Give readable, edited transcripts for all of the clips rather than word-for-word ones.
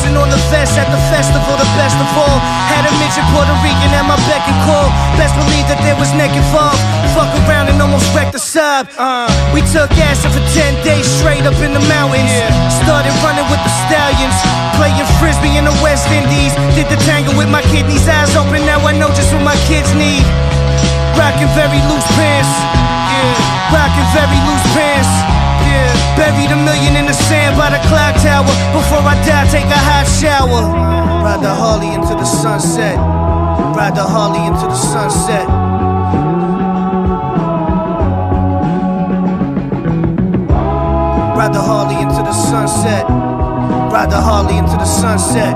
flashing all the vests at the festival, the best of all. Had a midget Puerto Rican at my beck and call. Best believe that there was neck involved. Fuck around and almost wrecked the sub. We took acid for 10 days straight up in the mountains. Started running with the stallions, playing frisbee in the West Indies. Did the tango with my kidneys, eyes open, now I know just what my kids need. Rockin' very loose pants, yeah. Rockin' very loose pants, yeah. Buried $1 million in the sand by the clock tower. Before I die, take a hot shower. Ride the Harley into the sunset. Ride the Harley into the sunset. Ride the Harley into the sunset. Ride the Harley into the sunset.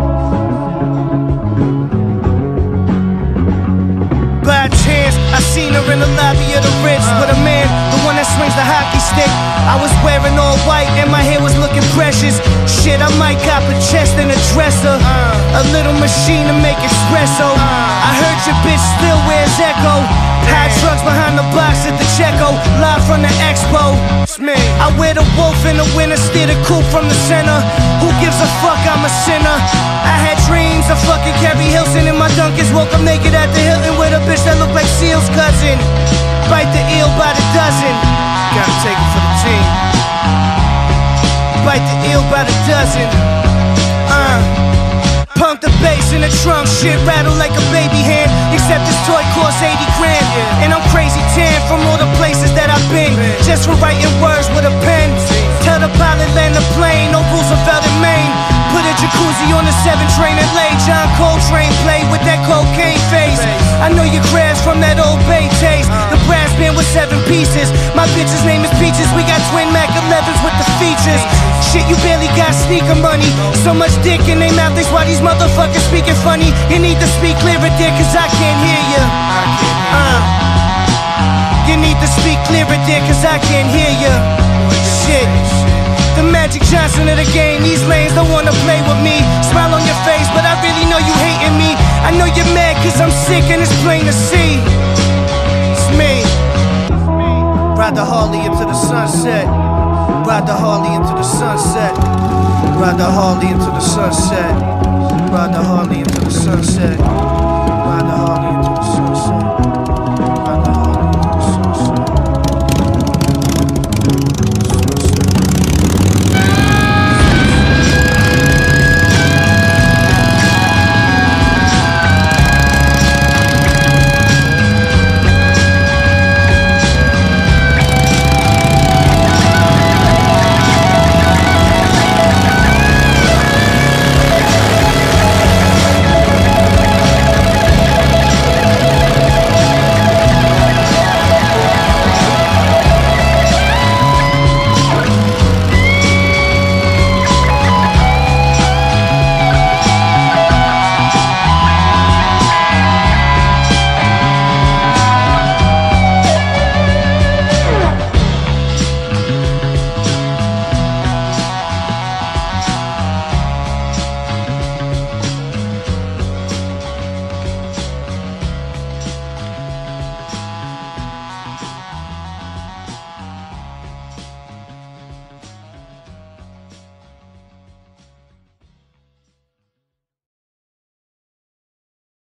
By chance, I seen her in the lobby of the Ritz with a man, the one that swings the hockey stick. I was wearing all white and my hair was looking precious. Shit, I might cop a chest and a dresser, a little machine to make espresso. I heard your bitch still wears Echo. High trucks behind the box at the Checo, live from the expo. It's me. I wear the wolf in the winter, steer the coupe from the center. Who gives a fuck, I'm a sinner. I had dreams of fucking Carrie Hilson in my Dunkins. Woke up naked at the Hilton with a bitch that looked like Seal's cousin. Bite the eel by the dozen. Gotta take it for the team. Bite the eel by the dozen. Pump the bass in the trunk, shit rattle like a baby hand. Except this toy costs 80 grand. And I'm crazy tan from all the places that I've been, just for writing words with a pen. Tell the pilot land the plane, no Roosevelt in Maine. Put a jacuzzi on the 7 train and lay John Coltrane play with that cocaine face. I know you crashed from that old Bay taste. The brass band with 7 pieces. My bitch's name is Peaches. We got twin Mac 11s with the features. Shit, you barely got sneaker money. So much dick in their mouth, that's why these motherfuckers speaking funny. You need to speak clearer, dear, cause I can't hear ya. You need to speak clearer, dear, cause I can't hear ya. Shit. The Magic Johnson of the game, these lanes don't wanna play with me. Smile on your face, but I really know you hating me. I know you're mad cause I'm sick and it's plain to see. It's me. Ride the Harley into the sunset. Ride the Harley into the sunset. Ride the Harley into the sunset. Ride the Harley into the sunset. Ride the Harley into the sunset.